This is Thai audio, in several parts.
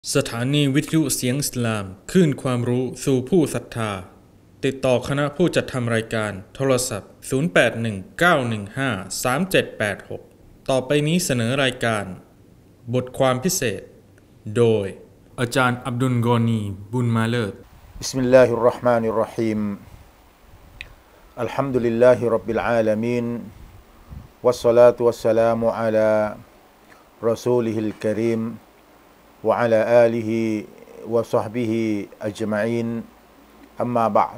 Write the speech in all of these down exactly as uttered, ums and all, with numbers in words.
สถานีวิทยุเสียงอิสลามคลื่นความรู้สู่ผู้ศรัทธาติดต่อคณะผู้จัดทำรายการโทรศัพท์ศูนย์ แปด หนึ่ง เก้า หนึ่ง ห้า สาม เจ็ด แปด หกต่อไปนี้เสนอรายการบทความพิเศษโดยอาจารย์อับดุลกอนีบุญมาเลิศ بسم الله الرحمن الرحيم الحمد لله رب العالمين والصلاة والسلام على رسوله الكريم وعلى آله وصحبه أجمعين أما بعد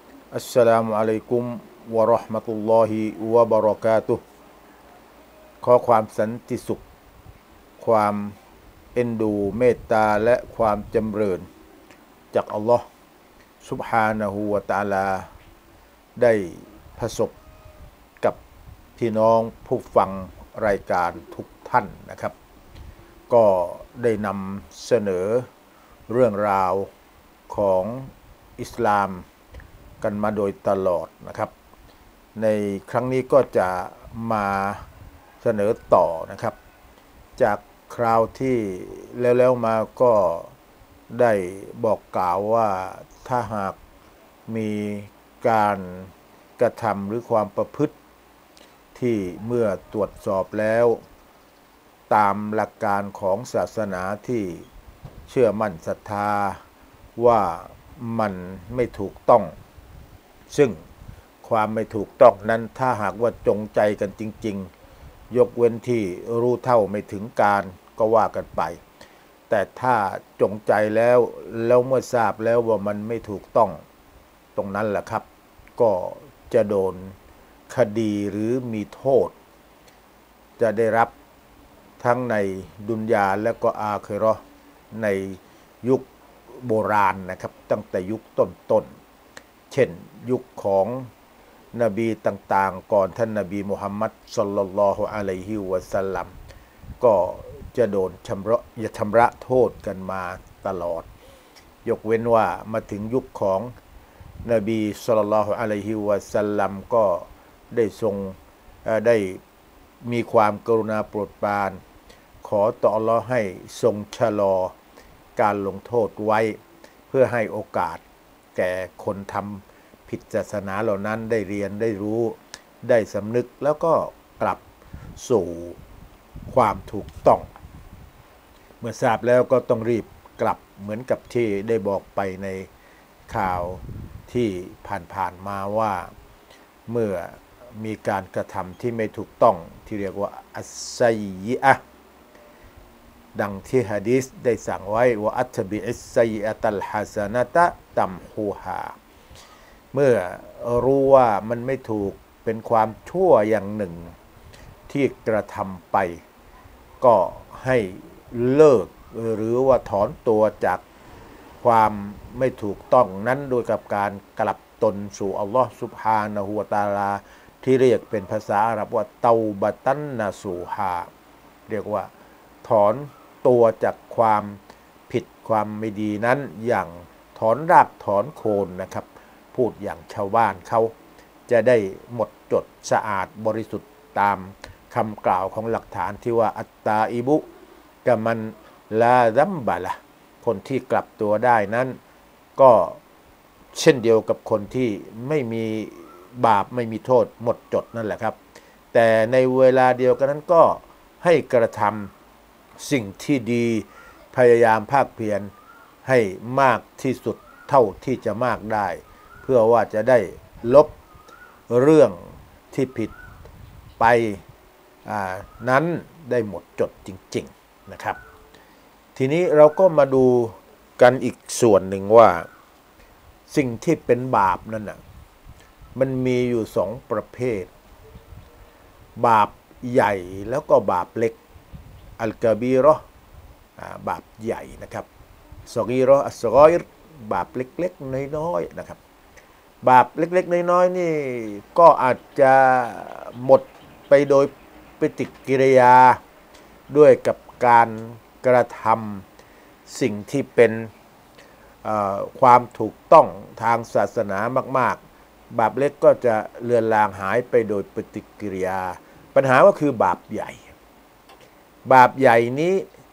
السلام عليكم ورحمة الله وبركاته ขอความสันติสุขความเอ็นดูเมตตาและความจำเริญจากอัลลอฮ์ซุบฮานะฮูวะตะอาลาได้ประสบกับพี่น้องผู้ฟังรายการทุกท่านนะครับก็ได้นำเสนอเรื่องราวของอิสลามกันมาโดยตลอดนะครับในครั้งนี้ก็จะมาเสนอต่อนะครับจากคราวที่แล้วๆมาก็ได้บอกกล่าวว่าถ้าหากมีการกระทำหรือความประพฤติที่เมื่อตรวจสอบแล้วตามหลักการของศาสนาที่เชื่อมั่นศรัทธาว่ามันไม่ถูกต้องซึ่งความไม่ถูกต้องนั้นถ้าหากว่าจงใจกันจริงๆยกเว้นที่รู้เท่าไม่ถึงการก็ว่ากันไปแต่ถ้าจงใจแล้วแล้วเมื่อทราบแล้วว่ามันไม่ถูกต้องตรงนั้นแหละครับก็จะโดนคดีหรือมีโทษจะได้รับทั้งในดุนยาและก็อาคิเราะห์ในยุคโบราณนะครับตั้งแต่ยุคต้นๆเช่นยุคของนบีต่างๆก่อนท่านนบีมุฮัมมัดศ็อลลัลลอฮุอะลัยฮิวะซัลลัมก็จะโดนชำระอย่าชำระโทษกันมาตลอดยกเว้นว่ามาถึงยุคของนบีศ็อลลัลลอฮุอะลัยฮิวะซัลลัมก็ได้ทรงได้มีความกรุณาโปรดปรานขอต่ออัลเลาะห์ให้ทรงชะลอการลงโทษไว้เพื่อให้โอกาสแก่คนทำผิดศาสนาเหล่านั้นได้เรียนได้รู้ได้สำนึกแล้วก็กลับสู่ความถูกต้องเมื่อทราบแล้วก็ต้องรีบกลับเหมือนกับที่ได้บอกไปในข่าวที่ผ่านๆมาว่าเมื่อมีการกระทำที่ไม่ถูกต้องที่เรียกว่าอัสซัยยิอะห์ดังที่หะดีษได้สั่งไว้ว่าอัตบิอิสซัยอะตัลฮะซะนะตะตัมฮูฮาเมื่อรู้ว่ามันไม่ถูกเป็นความชั่วอย่างหนึ่งที่กระทำไปก็ให้เลิกหรือว่าถอนตัวจากความไม่ถูกต้องนั้นโดยกับการกลับตนสู่อัลลอฮฺซุบฮานะฮูวะตะอาลาที่เรียกเป็นภาษาอาหรับว่าเตาบะตันนะซูฮาเรียกว่าถอนตัวจากความผิดความไม่ดีนั้นอย่างถอนรากถอนโคนนะครับพูดอย่างชาวบ้านเขาจะได้หมดจดสะอาดบริสุทธิ์ตามคำกล่าวของหลักฐานที่ว่าอัตตาอิบุกะมันลาซัมบะละคนที่กลับตัวได้นั้นก็เช่นเดียวกับคนที่ไม่มีบาปไม่มีโทษหมดจดนั่นแหละครับแต่ในเวลาเดียวกันนั้นก็ให้กระทำสิ่งที่ดีพยายามภาคเพียรให้มากที่สุดเท่าที่จะมากได้เพื่อว่าจะได้ลบเรื่องที่ผิดไปนั้นได้หมดจดจริงๆนะครับทีนี้เราก็มาดูกันอีกส่วนหนึ่งว่าสิ่งที่เป็นบาปนั่นน่ะมันมีอยู่สองประเภทบาปใหญ่แล้วก็บาปเล็กอัลกะบีเราะห์บาปใหญ่นะครับซอกีเราะห์อัสฆอยรบาปเล็กๆน้อยๆนะครับบาปเล็กๆน้อยๆนี่ก็อาจจะหมดไปโดยปฏิกิริยาด้วยกับการกระทำสิ่งที่เป็นความถูกต้องทางศาสนามากๆบาปเล็กก็จะเลือนลางหายไปโดยปฏิกิริยาปัญหาก็คือบาปใหญ่บาปใหญ่นี้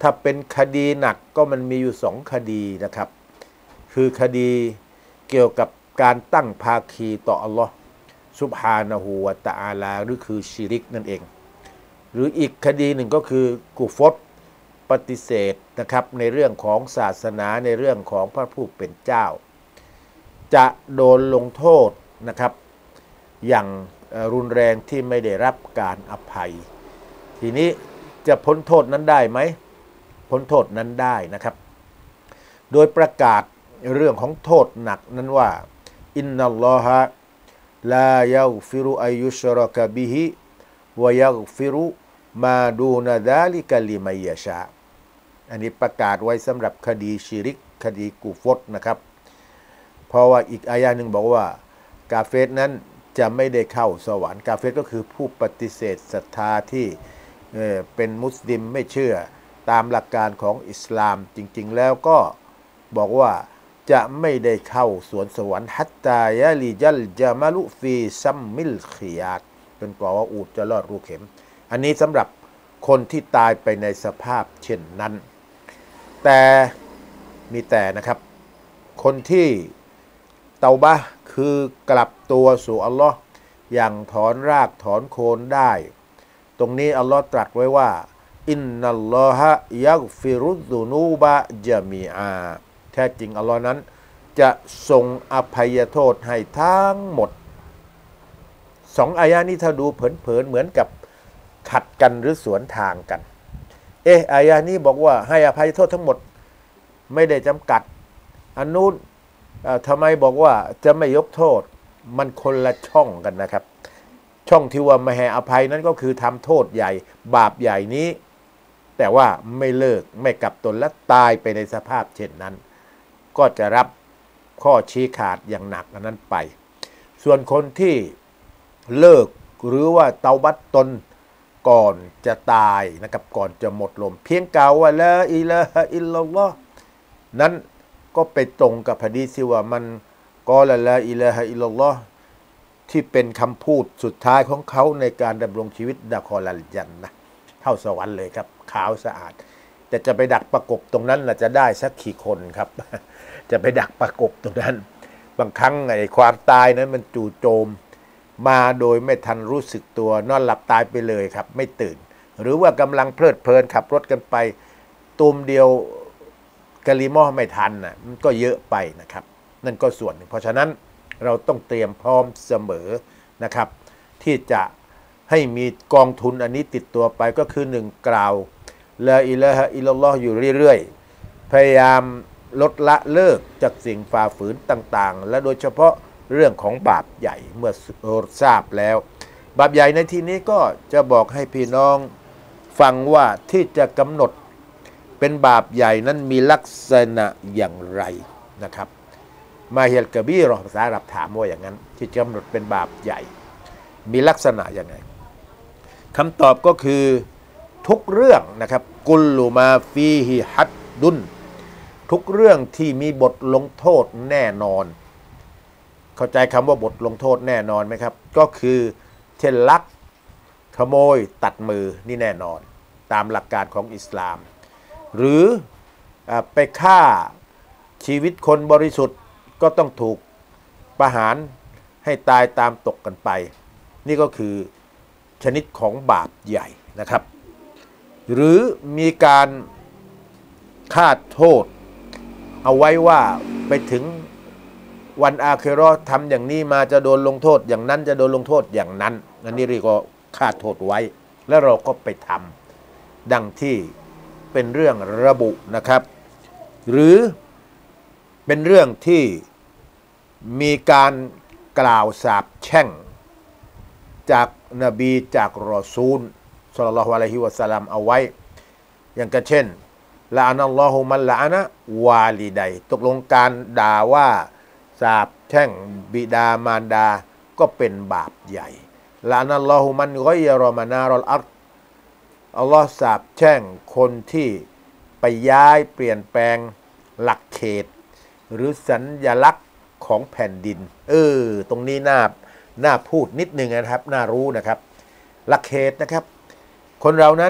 ถ้าเป็นคดีหนักก็มันมีอยู่สองคดีนะครับคือคดีเกี่ยวกับการตั้งภาคีต่ออัลลอฮ์ซุบฮานะฮูวะตะอาลาหรือคือชิริกนั่นเองหรืออีกคดีหนึ่งก็คือกุฟรปฏิเสธนะครับในเรื่องของศาสนาในเรื่องของพระผู้เป็นเจ้าจะโดนลงโทษนะครับอย่างรุนแรงที่ไม่ได้รับการอภัยทีนี้จะพ้นโทษนั้นได้ไหมพ้นโทษนั้นได้นะครับโดยประกาศเรื่องของโทษหนักนั้นว่าอินนัลลอฮะลายัฆฟิรุอัยยุชรกะบิฮิวะยัฆฟิรุมาดูนาดาลิกะลิมัยยะชาอันนี้ประกาศไว้สำหรับคดีชิริกคดีกุฟรนะครับเพราะว่าอีกอายะหนึ่งบอกว่ากาเฟรนั้นจะไม่ได้เข้าสวรรค์กาเฟรก็คือผู้ปฏิเสธศรัทธาที่เอ่อเป็นมุสลิมไม่เชื่อตามหลักการของอิสลามจริงๆแล้วก็บอกว่าจะไม่ได้เข้าสวนสวรรค์ฮัตตายะลิจัลจามาลุฟีซัมมิลkhiยาตจนกว่าว่าอูฐจะลอดรูเข็มอันนี้สำหรับคนที่ตายไปในสภาพเช่นนั้นแต่มีแต่นะครับคนที่เตาบะห์คือกลับตัวสู่อัลลอฮ์อย่างถอนรากถอนโคนได้ตรงนี้อัลลอฮ์ตรัสไว้ว่าอินนัลลอฮะยัฆฟิรุซุนูบะญะมีอาแท้จริงอัลลอฮ์นั้นจะทรงอภัยโทษให้ทั้งหมดสองอายะนี้ถ้าดูเผินๆเหมือนกับขัดกันหรือสวนทางกันเอ๊ะอายะนี้บอกว่าให้อภัยโทษทั้งหมดไม่ได้จำกัดอันนู้นทำไมบอกว่าจะไม่ยกโทษมันคนละช่องกันนะครับช่องที่ว่าไม่ให้อภัยนั้นก็คือทำโทษใหญ่บาปใหญ่นี้แต่ว่าไม่เลิกไม่กลับตนและตายไปในสภาพเช่นนั้นก็จะรับข้อชี้ขาดอย่างหนักอันนั้นไปส่วนคนที่เลิกหรือว่าเตาบัตตนก่อนจะตายนะครับก่อนจะหมดลมเพียงกล่าวว่าลาอิลาฮะอิลลัลลอฮ์นั้นก็ไปตรงกับหะดีษที่ว่ามันกอละลาอิลาฮะอิลลัลลอฮ์ที่เป็นคำพูดสุดท้ายของเขาในการดำรงชีวิตดะคอลัลญันนะเข้าสวรรค์เลยครับขาวสะอาดแต่จะไปดักประกบตรงนั้นล่ะจะได้สักกี่คนครับ จะไปดักประกบตรงนั้นบางครั้งไอ้ความตายนั้นมันจู่โจมมาโดยไม่ทันรู้สึกตัวนอนหลับตายไปเลยครับไม่ตื่นหรือว่ากำลังเพลิดเพลินขับรถกันไปตูมเดียวกะลิมอไม่ทันน่ะมันก็เยอะไปนะครับนั่นก็ส่วนหนึ่งเพราะฉะนั้นเราต้องเตรียมพร้อมเสมอนะครับที่จะให้มีกองทุนอันนี้ติดตัวไปก็คือหนึ่งกล่าวลาอิลาฮะอิลลัลลอฮ์อยู่เรื่อยๆพยายามลดละเลิกจากสิ่งฝ่าฝืนต่างๆและโดยเฉพาะเรื่องของบาปใหญ่เมื่อทราบแล้วบาปใหญ่ในที่นี้ก็จะบอกให้พี่น้องฟังว่าที่จะกำหนดเป็นบาปใหญ่นั้นมีลักษณะอย่างไรนะครับมาเฮลกะบีรอภาษาอาหรับถามว่าอย่างนั้นที่กำหนดเป็นบาปใหญ่มีลักษณะอย่างไรคำตอบก็คือทุกเรื่องนะครับกุลลุมาฟีฮิฮัดดุนทุกเรื่องที่มีบทลงโทษแน่นอนเข้าใจคำว่าบทลงโทษแน่นอนไหมครับก็คือเช่นลักขโมยตัดมือนี่แน่นอนตามหลักการของอิสลามหรือไปฆ่าชีวิตคนบริสุทธิ์ก็ต้องถูกประหารให้ตายตามตกกันไปนี่ก็คือชนิดของบาปใหญ่นะครับหรือมีการคาดโทษเอาไว้ว่าไปถึงวันอาคิเราะห์ทำอย่างนี้มาจะโดนลงโทษอย่างนั้นจะโดนลงโทษอย่างนั้นนั่นนี่เรียกว่าคาดโทษไว้แล้วเราก็ไปทำดังที่เป็นเรื่องระบุนะครับหรือเป็นเรื่องที่มีการกล่าวสาปแช่งจากนบีจากรอซูลศ็อลลัลลอฮุอะลัยฮิวะซัลลัมเอาไว้อย่างก็เช่นละอานัลลอฮุมันละอานะวาลิดัยตกลงการด่าว่าสาปแช่งบิดามารดาก็เป็นบาปใหญ่ละอานัลลอฮุมันกอยยะรอมานารอลอัรฎ์อัลลอฮ์สาปแช่งคนที่ไปย้ายเปลี่ยนแปลงหลักเขตหรือสัญลักษณ์ของแผ่นดินเออตรงนี้น่าน่าพูดนิดนึงนะครับน่ารู้นะครับหลักเขตนะครับคนเรานั้น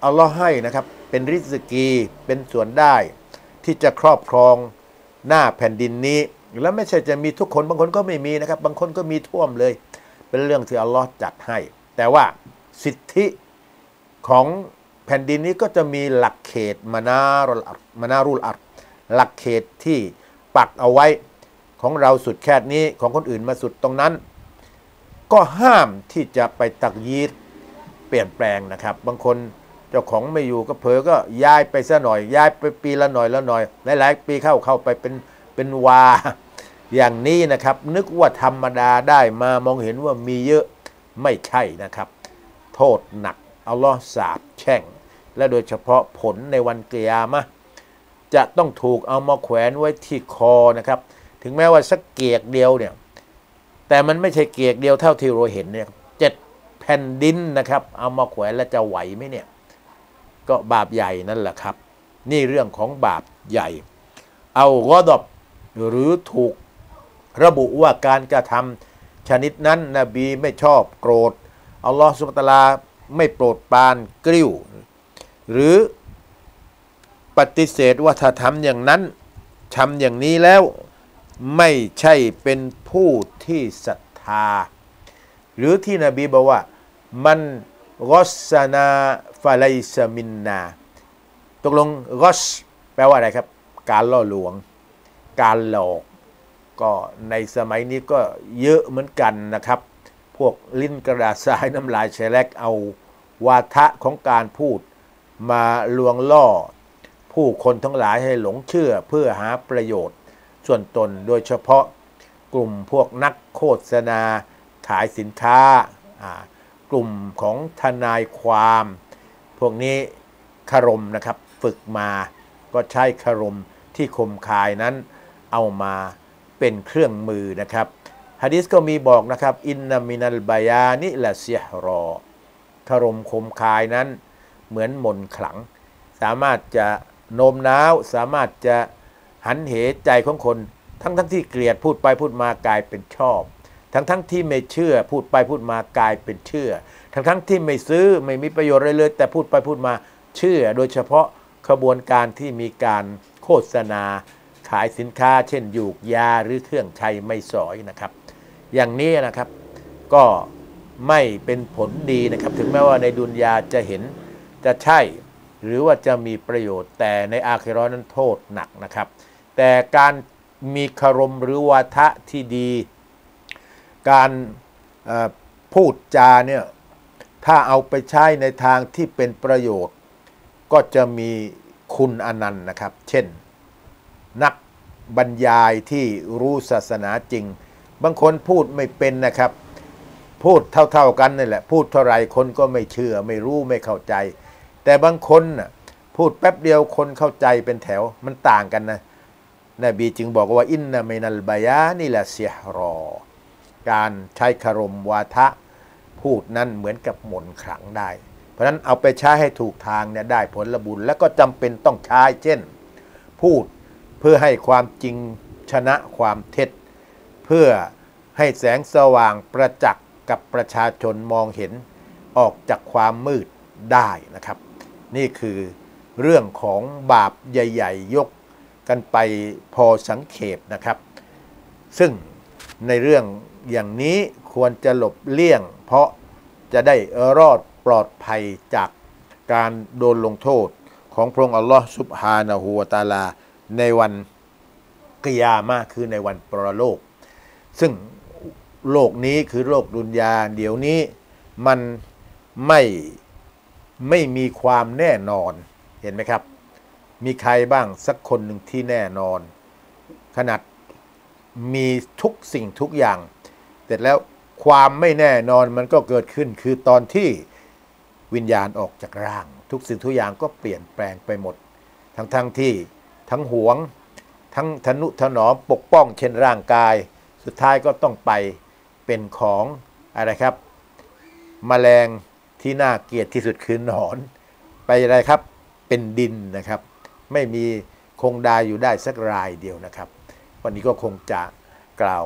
อัลลอฮ์ให้นะครับเป็นริสกีเป็นส่วนได้ที่จะครอบครองหน้าแผ่นดินนี้แล้วไม่ใช่จะมีทุกคนบางคนก็ไม่มีนะครับบางคนก็มีท่วมเลยเป็นเรื่องที่อัลลอฮ์จัดให้แต่ว่าสิทธิของแผ่นดินนี้ก็จะมีหลักเขตมานารุลอัรมานารุลอัรหลักเขตที่ปักเอาไว้ของเราสุดแค่นี้ของคนอื่นมาสุดตรงนั้นก็ห้ามที่จะไปตักยีดเปลี่ยนแปลงนะครับบางคนเจ้าของไม่อยู่ก็เผลอก็ย้ายไปซะหน่อยย้ายไปปีละหน่อยละหน่อยหลายๆปีเข้าเข้าไปเป็นเป็นวาอย่างนี้นะครับนึกว่าธรรมดาได้มามองเห็นว่ามีเยอะไม่ใช่นะครับโทษหนักอัลลอฮ์สาปแช่งและโดยเฉพาะผลในวันกิยามะห์จะต้องถูกเอามาแขวนไว้ที่คอนะครับถึงแม้ว่าสักเกียกเดียวเนี่ยแต่มันไม่ใช่เกียกเดียวเท่าที่เราเห็นเนี่ยเจ็ดแผ่นดินนะครับเอามาแขวนแล้วจะไหวไหมเนี่ยก็บาปใหญ่นั่นแหละครับนี่เรื่องของบาปใหญ่เอากอฎอบหรือถูกระบุว่าการกระทำชนิดนั้นนบีไม่ชอบโกรธอัลลอฮฺซุบฮานะฮูวะตะอาลาไม่โปรดปรานกริ้วหรือปฏิเสธว่าถ้าทำอย่างนั้นทำอย่างนี้แล้วไม่ใช่เป็นผู้ที่ศรัทธาหรือที่นบีบอกว่ามันกอสนาฟาไลซามินนาตกลงกอสแปลว่าอะไรครับการล่อลวงการหลอกก็ในสมัยนี้ก็เยอะเหมือนกันนะครับพวกลิ้นกระดาษทรายน้ำลายแฉลกเอาวาทะของการพูดมาลวงล่อผู้คนทั้งหลายให้หลงเชื่อเพื่อหาประโยชน์ส่วนตนโดยเฉพาะกลุ่มพวกนักโฆษณาขายสินค้ากลุ่มของทนายความพวกนี้คารมนะครับฝึกมาก็ใช้คารมที่คมคายนั้นเอามาเป็นเครื่องมือนะครับหะดีษก็มีบอกนะครับอินนามินัลบายานิละซิฮรอคารมคมคายนั้นเหมือนมนต์ขลังสามารถจะโน้มน้าวสามารถจะหันเหใจของคนทั้งทั้งที่เกลียดพูดไปพูดมากลายเป็นชอบทั้งทั้งที่ไม่เชื่อพูดไปพูดมากลายเป็นเชื่อทั้งทั้งที่ไม่ซื้อไม่มีประโยชน์อะไรเลยแต่พูดไปพูดมาเชื่อโดยเฉพาะขบวนการที่มีการโฆษณาขายสินค้าเช่นยูกยาหรือเครื่องใช้ไม่สอยนะครับอย่างนี้นะครับก็ไม่เป็นผลดีนะครับถึงแม้ว่าในดุนยาจะเห็นจะใช่หรือว่าจะมีประโยชน์แต่ในอาคิเราะห์นั้นโทษหนักนะครับแต่การมีคารมหรือวาทะที่ดีการพูดจาเนี่ยถ้าเอาไปใช้ในทางที่เป็นประโยชน์ก็จะมีคุณอนันต์นะครับเช่นนักบรรยายที่รู้ศาสนาจริงบางคนพูดไม่เป็นนะครับพูดเท่าๆกันนี่แหละพูดเท่าไรคนก็ไม่เชื่อไม่รู้ไม่เข้าใจแต่บางคนน่ะพูดแป๊บเดียวคนเข้าใจเป็นแถวมันต่างกันนะนบีจึงบอกว่าอินนามินัลบายานี่แหละซิฮรอการใช้คารมวาทะพูดนั้นเหมือนกับมนต์ขลังได้เพราะฉะนั้นเอาไปใช้ให้ถูกทางเนี่ยได้ผลบุญและก็จำเป็นต้องใช้เช่นพูดเพื่อให้ความจริงชนะความเท็จเพื่อให้แสงสว่างประจักษ์กับประชาชนมองเห็นออกจากความมืดได้นะครับนี่คือเรื่องของบาปใหญ่ๆยกกันไปพอสังเขปนะครับซึ่งในเรื่องอย่างนี้ควรจะหลบเลี่ยงเพราะจะได้รอดปลอดภัยจากการโดนลงโทษของพระองค์อัลลอฮฺซุบฮานะฮูวะตะอาลาในวันกิยามะห์คือในวันปรโลกซึ่งโลกนี้คือโลกดุนยาเดี๋ยวนี้มันไม่ไม่มีความแน่นอนเห็นไหมครับมีใครบ้างสักคนหนึ่งที่แน่นอนขนาดมีทุกสิ่งทุกอย่างเสร็จแล้วความไม่แน่นอนมันก็เกิดขึ้นคือตอนที่วิญญาณออกจากร่างทุกสิ่งทุกอย่างก็เปลี่ยนแปลงไปหมดทั้งทั้งที่ทั้งหวงทั้งทนุถนอมปกป้องเช่นร่างกายสุดท้ายก็ต้องไปเป็นของอะไรครับแมลงที่น่าเกลียดที่สุดคือหนอนไปอะไรครับเป็นดินนะครับไม่มีคงดาอยู่ได้สักรายเดียวนะครับวันนี้ก็คงจะกล่าว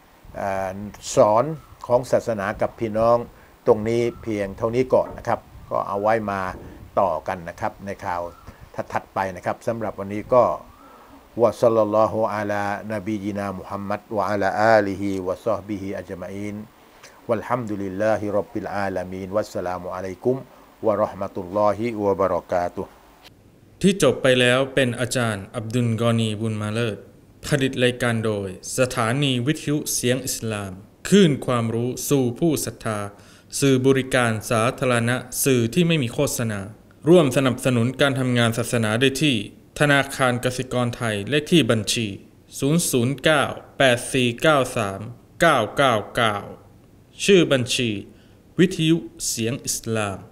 คำสอนของศาสนากับพี่น้องตรงนี้เพียงเท่านี้ก่อนนะครับก็เอาไว้มาต่อกันนะครับในข่าวถัดๆไปนะครับสำหรับวันนี้ก็วะซัลลัลลอฮุอะลานบีญินามุฮัมมัดวะอะลาอาลิฮิวะซอฮบิฮิอัจมัยน์วัลฮัมดุลิลลาฮิร็อบบิลอาลามีนวัสสลามุอะลัยกุมวะเราะห์มะตุลลอฮิวะบะเราะกาตุฮ์ที่จบไปแล้วเป็นอาจารย์อับดุลกอนีบุญมาเลิศผลิตรายการโดยสถานีวิทยุเสียงอิสลามคลื่นความรู้สู่ผู้ศรัทธาสื่อบริการสาธารณะสื่อที่ไม่มีโฆษณาร่วมสนับสนุนการทำงานศาสนาได้ที่ธนาคารกสิกรไทยเลขที่บัญชีศูนย์ ศูนย์ เก้า แปด สี่ เก้า สาม เก้า เก้า เก้าชื่อบัญชีวิทยุเสียงอิสลาม